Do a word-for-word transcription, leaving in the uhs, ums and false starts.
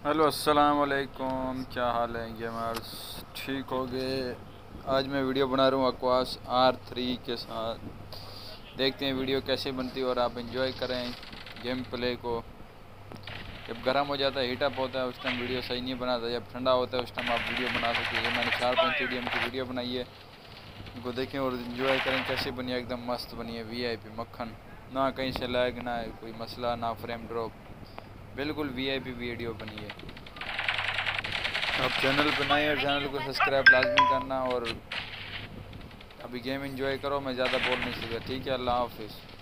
Hello अस्सलाम वालेकुम, क्या हाल है गेमर्स? ठीक हो गए? आज मैं वीडियो बना रहा हूँ अक्वास आर थ्री के साथ। देखते हैं वीडियो कैसे बनती है और आप एंजॉय करें गेम प्ले को। जब गर्म हो जाता है, हीट अप होता है, उस टाइम वीडियो सही नहीं बनाता। जब ठंडा होता है उस टाइम आप वीडियो बना सकते हैं। मैंने चार पाँच टीडीएम की वीडियो बनाई है, उनको देखें और इन्जॉय करें। कैसे बनी है? एकदम मस्त बनी है, वी आई पी मक्खन। ना कहीं से लैग, ना कोई मसला, ना फ्रेम ड्रॉप, बिल्कुल वी आई पी वीडियो बनी है। आप चैनल बनाए और चैनल को सब्सक्राइब लाजमी करना। और अभी गेम एंजॉय करो, मैं ज़्यादा बोल नहीं सकता। ठीक है, अल्लाह हाफिज़।